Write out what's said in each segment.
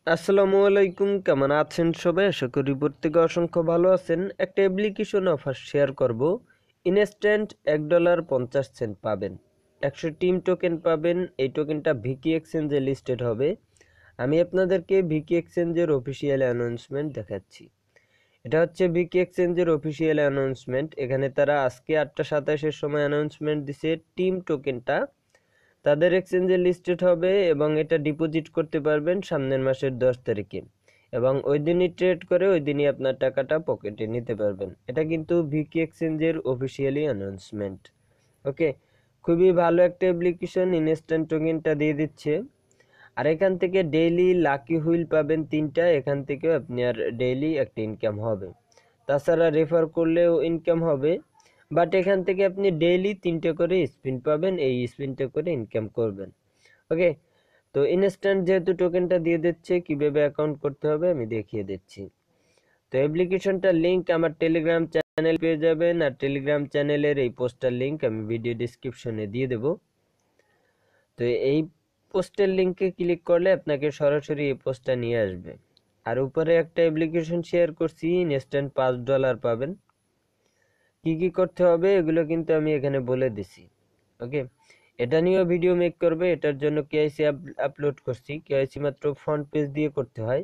আসসালামু আলাইকুম, কেমন আছেন সবাই? আশা করি প্রত্যেকে অসংখ্য ভালো আছেন। একটা অ্যাপ্লিকেশন অফার শেয়ার করব। ইনস্ট্যান্ট $1.50 পাবেন, 100 টিম টোকেন পাবেন। এই টোকেনটা ভিকি এক্সচেঞ্জে লিস্টেড হবে। আমি আপনাদেরকে ভিকি এক্সচেঞ্জের অফিসিয়াল অ্যানাউন্সমেন্ট দেখাচ্ছি। এটা হচ্ছে ভিকি এক্সচেঞ্জের অফিসিয়াল অ্যানাউন্সমেন্ট। এখানে তারা আজকে 8:27-এর সময় অ্যানাউন্সমেন্ট দিছে টিম টোকেনটা তাদের এক্সচেঞ্জে লিস্টেড হবে এবং এটা ডিপোজিট করতে পারবেন সামনের মাসের 10 তারিখে, এবং ওই দিনই ট্রেড করে ওই দিনই আপনার টাকাটা পকেটে নিতে পারবেন। এটা কিন্তু ভিকি এক্সচেঞ্জের অফিসিয়ালি অ্যানাউন্সমেন্ট। ওকে, খুবই ভালো একটা অ্যাপ্লিকেশন, ইনস্ট্যান্ট টোকেনটা দিয়ে দিচ্ছে। আর এখান থেকে ডেইলি লাকি হুইল পাবেন 3টা, এখান থেকেও আপনি আর ডেইলি একটা ইনকাম হবে। তাছাড়া রেফার করলেও ইনকাম হবে, বাট এখান থেকে আপনি ডেইলি 3টে করে স্পিন পাবেন, এই স্পিনটা করে ইনকাম করবেন। ওকে, তো ইনস্ট্যান্ট যেহেতু টোকেনটা দিয়ে দিচ্ছে, কিভাবে অ্যাকাউন্ট করতে হবে আমি দেখিয়ে দিচ্ছি। তো অ্যাপ্লিকেশনটার লিঙ্ক আমার টেলিগ্রাম চ্যানেল পেয়ে যাবেন, আর টেলিগ্রাম চ্যানেলের এই পোস্টার লিঙ্ক আমি ভিডিও ডিসক্রিপশনে দিয়ে দেব। তো এই পোস্টের লিঙ্কে ক্লিক করলে আপনাকে সরাসরি এই পোস্টটা নিয়ে আসবে। আর উপরে একটা অ্যাপ্লিকেশন শেয়ার করছি, ইনস্ট্যান্ট $5 পাবেন। কি কি করতে হবে এগুলো কিন্তু আমি এখানে বলে দিছি। ওকে, এটা নিয়েও ভিডিও মেক করবে। এটার জন্য কেআইসি আপলোড করছি। কেআইসি মাত্র ফ্রন্ট পেজ দিয়ে করতে হয়,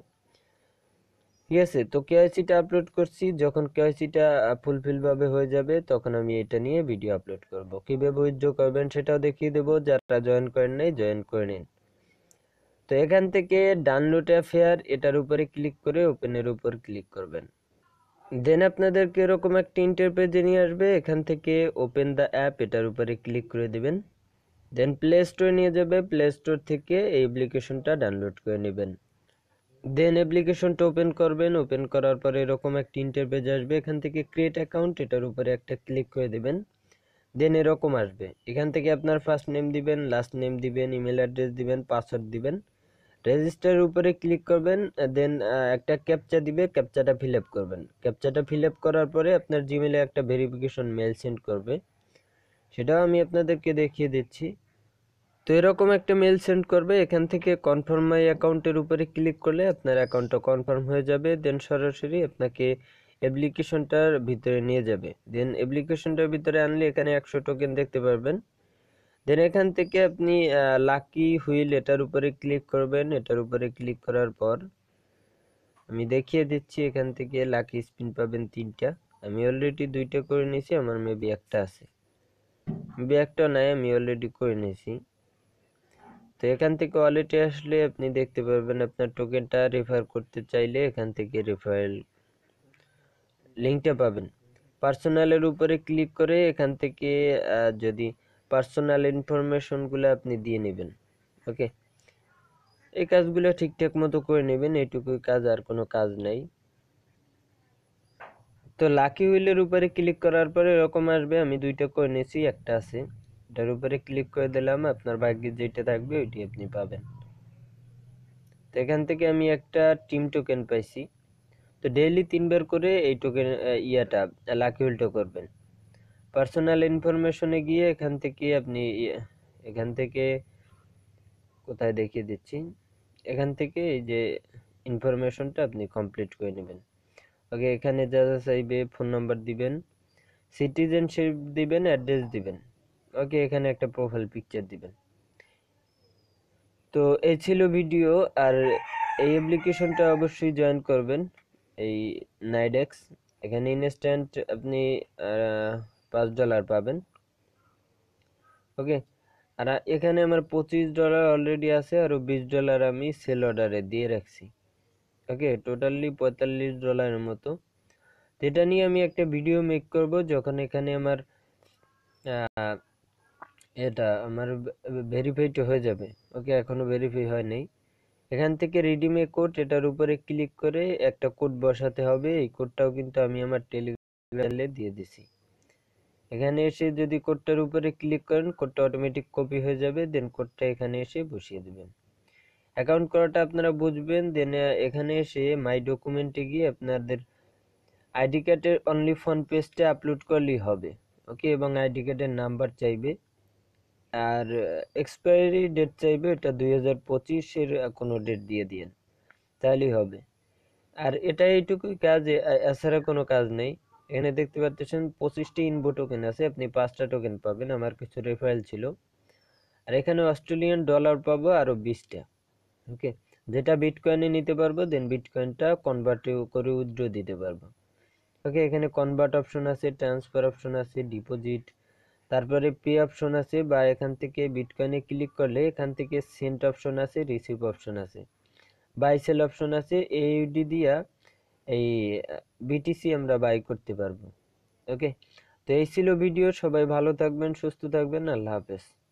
ঠিক আছে? তো কেআইসিটা আপলোড করছি, যখন কেআইসিটা ফুলফিল ভাবে হয়ে যাবে তখন আমি এটা নিয়ে ভিডিও আপলোড করব। কিভাবে উইথড্র করবেন সেটাও দেখিয়ে দেবো। যারা জয়েন করেন নাই জয়েন করে নিন। তো এখান থেকে ডাউনলোড অ্যাফেয়ার এটার উপরে ক্লিক করে ওপেনের উপর ক্লিক করবেন। দেন আপনাদেরকে এরকম একটা ইন্টারপেজে নিয়ে আসবে। এখান থেকে ওপেন দ্য অ্যাপ এটার উপরে ক্লিক করে দিবেন। দেন প্লে স্টোরে নিয়ে যাবে, প্লে স্টোর থেকে এই অ্যাপ্লিকেশনটা ডাউনলোড করে নেবেন। দেন অ্যাপ্লিকেশনটা ওপেন করবেন। ওপেন করার পরে এরকম একটা ইন্টারপেজ আসবে। এখান থেকে ক্রিয়েট অ্যাকাউন্ট এটার উপরে একটা ক্লিক করে দিবেন। দেন এরকম আসবে। এখান থেকে আপনার ফার্স্ট নেম দিবেন, লাস্ট নেম দিবেন, ইমেল অ্যাড্রেস দিবেন, পাসওয়ার্ড দিবেন। রেজিস্টারের উপরে ক্লিক করবেন। দেন একটা ক্যাপচা দিবে, ক্যাপচাটা ফিল আপ করবেন। ক্যাপচাটা ফিল আপ করার পরে আপনার জিমেলে একটা ভেরিফিকেশন মেল সেন্ড করবে, সেটাও আমি আপনাদেরকে দেখিয়ে দিচ্ছি। তো এরকম একটা মেল সেন্ড করবে। এখান থেকে কনফার্ম মাই অ্যাকাউন্টের উপরে ক্লিক করলে আপনার অ্যাকাউন্টটা কনফার্ম হয়ে যাবে। দেন সরাসরি আপনাকে অ্যাপ্লিকেশনটার ভিতরে নিয়ে যাবে। দেন অ্যাপ্লিকেশনটার ভিতরে আনলে এখানে 100 টোকেন দেখতে পারবেন। দেন এখান থেকে আপনি লাকি হুইল এটার উপরে ক্লিক করবেন। এটার উপরে ক্লিক করার পর আমি দেখিয়ে দিচ্ছি, এখান থেকে লাকি স্পিন পাবেন 3টা। আমি অলরেডি 2টা করে নিয়েছি, আমার মেবি একটা আছে, মেবি একটা নাই, আমি অলরেডি করে নিয়েছি। তো এখান থেকে ওয়ালেটে আসলে আপনি দেখতে পারবেন আপনার টোকেনটা রেফার করতে চাইলে এখান থেকে রেফারেল লিঙ্কটা পাবেন। পার্সোনালের উপরে ক্লিক করে এখান থেকে যদি পার্সোনাল ইনফরমেশনগুলো আপনি দিয়ে নেবেন। ওকে, এই কাজগুলো ঠিকঠাক মতো করে নেবেন, এইটুকুই কাজ, আর কোনো কাজ নাই। তো লাকি হুইলের উপরে ক্লিক করার পরে এরকম আসবে। আমি 2টা করে নিয়েছি, একটা আছে। এটার উপরে ক্লিক করে দিলাম, আপনার ভাগ্যে যেটা থাকবে ওইটি আপনি পাবেন। তো এখান থেকে আমি একটা টিম টোকেন পাইছি। তো ডেইলি 3বার করে এই টোকেন ইয়াটা লাকি হুইলটা করবেন। পার্সোনাল ইনফরমেশনে গিয়ে এখান থেকে আপনি এখান থেকে কোথায় দেখিয়ে দিচ্ছি, এখান থেকে এই যে ইনফরমেশনটা আপনি কমপ্লিট করে নেবেন। ওকে, এখানে যা যা চাইবে ফোন নাম্বার দিবেন, সিটিজেনশিপ দিবেন, অ্যাড্রেস দিবেন। ওকে, এখানে একটা প্রোফাইল পিকচার দিবেন। তো এই ছিল ভিডিও। আর এই অ্যাপ্লিকেশনটা অবশ্যই জয়েন করবেন, এই নাইডেক্স। এখানে ইনস্ট্যান্ট আপনি $5 পাবেন। ওকে, আর এখানে আমার $25 অলরেডি আছে, আরও $20 আমি সেল অর্ডারে দিয়ে রাখছি। ওকে, টোটালি $45 মতো। এটা নিয়ে আমি একটা ভিডিও মেক করব যখন এখানে আমার এটা আমার ভেরিফাইড হয়ে যাবে। ওকে, এখনো ভেরিফাই হয় নাই। এখান থেকে রিডিম এ কোড এটার উপরে ক্লিক করে একটা কোড বসাতে হবে। এই কোডটাও কিন্তু আমি আমার টেলিগ্রামে দিয়ে দিছি। এখানে এসে যদি কোডটার উপরে ক্লিক করেন কোডটা অটোমেটিক কপি হয়ে যাবে। দেন কোডটা এখানে এসে বসিয়ে দেবেন। অ্যাকাউন্ট করাটা আপনারা বুঝবেন। দেন এখানে এসে মাই ডকুমেন্টে গিয়ে আপনাদের আইডি কার্ডের অনলি ফোন পেজটা আপলোড করলেই হবে। ওকে, এবং আইডি কার্ডের নাম্বার চাইবে, আর এক্সপায়ারি ডেট চাইবে, এটা 2025-এর কোনো ডেট দিয়ে দিন। তাহলেই হবে। আর এটা এইটুকুই কাজ, এছাড়া কোনো কাজ নেই। এখানে দেখতে পাচ্ছেন 25টি ইনভো টোকেন আছে, আপনি 5টা টোকেন পাবেন, আমার কিছু রেফারেল ছিল। আর এখানে অস্ট্রেলিয়ান ডলার পাবো আরো 20টা। ওকে, যেটা বিটকয়েনে নিতে পারবো, দেন বিটকয়েনটা কনভার্ট করে উইথড্র দিতে পারবো। ওকে, এখানে কনভার্ট অপশন আছে, ট্রান্সফার অপশন আছে, ডিপোজিট, তারপরে পে অপশন আছে, বা এখান থেকে বিটকয়েনে ক্লিক করলে এখান থেকে সেন্ট অপশন আছে, রিসিভ অপশন আছে, বাই সেল অপশন আছে। এইউডি দিয়া এই বিটিসি আমরা বাই করতে পারবো। ওকে, তো এই ছিল ভিডিও। সবাই ভালো থাকবেন, সুস্থ থাকবেন, আল্লাহ হাফেজ।